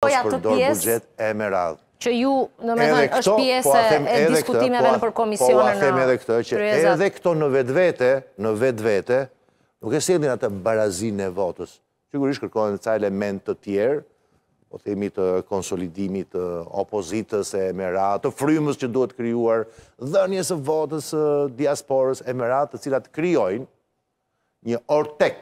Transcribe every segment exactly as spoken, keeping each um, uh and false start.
mos përdor buxhet e Meradh. Që ju, në me thënë, është pjesë e diskutimeve në për komisionën në kryezat. Po, a them edhe këtë, që edhe këto në vetë vete, në vetë vete, nuk e sjellin atë barazinë e votës. Sigurisht kërkojnë ca element të tjerë, po themi të konsolidimit të opozitës e Meradh, të frymës që duhet krijuar, dhënies së votës së diasporës e Meradh, të cilat krijojnë një ortek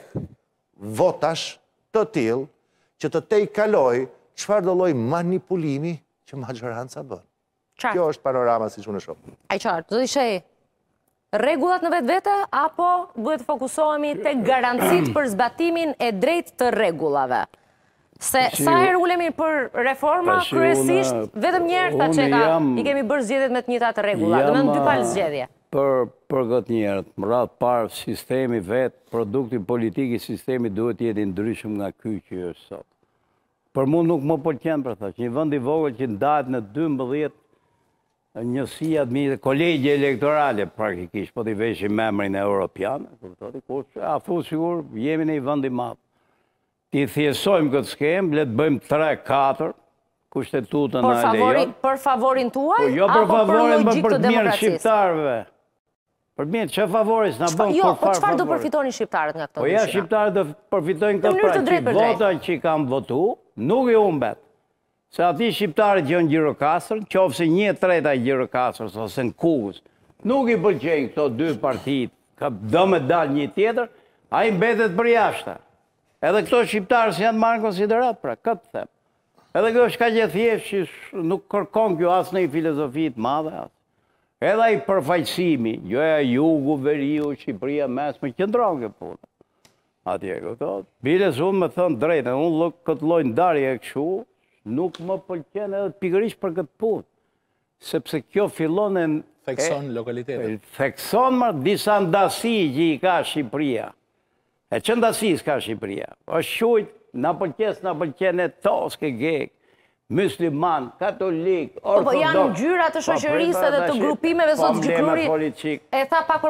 votash të tillë që të tej kaloj çfarë do lloj manipulimi që majoranca bën. Kjo është panorama siç unë e shoh. Ai qartë, do të ishte rregullat në vetvete apo duhet të fokusohemi tek garancitë për zbatimin e drejtë të rregullave? Se sa herë ulemi për reforma, kryesisht vetëm një herë tha që ka i kemi bërë zgjedhjet me të njëjtat rregulla, domethënë dy palë zgjedhje. Për për këtë njerët, më radh parë sistemi vetë, produkti politik i sistemi duhet të jetë i ndryshëm nga ky që është sot. Për mua nuk më pëlqen për ta, që një vend i vogël që ndahet në dymbëdhjetë njësia të kolegje elektorale praktikisht, po t'i veshim memrin e europian, kuptoni, kush, a fu sigur jemi në një vend i madh. Ti thjesojmë këtë skemë, le të bëjmë tre katër kushtetutën e lejon. Për favorin tuaj, jo për apo për favorin, logjikë për të të mirë demokracisë? shqiptarëve. Për mirë, që favoris në bën Jo, për po farë çfarë do favoris? përfitonin shqiptarët nga këto Po ja, ndryshime? shqiptarët do përfitojnë këtë pra, që vota që i kam votu, nuk i humbet. Se ati shqiptarët që janë Gjirokastër, qofse një treta i Gjirokastërës ose në Kukës, nuk i pëlqejnë këto dy partit, ka do me dalë një tjetër, a i mbetet për jashtë. Edhe këto shqiptarës janë marrë në konsiderat, pra, këtë them. Edhe kjo është ka që thjesht që nuk kërkon kjo asë në i filozofit madhe, asë. Edhe i përfaqësimi, joja jugu, veriu, Shqipëria, mesme, qëndron kjo punë. Atje, këto, biles unë me thënë drejtë, unë këtë loj ndarje e këshu, nuk më pëlqen edhe pikërisht për këtë punë. Sepse kjo fillon e... Thekson lokalitetet. Thekson më disa ndasi që i ka Shqipëria. E që ndasi s'ka Shqipëria? është shujt, na pëlqes, na pëlqen e toske gek, musliman, katolik, ortodoks. Po janë ngjyra të shoqërisë edhe të grupimeve, zot Gjykuri. E tha pak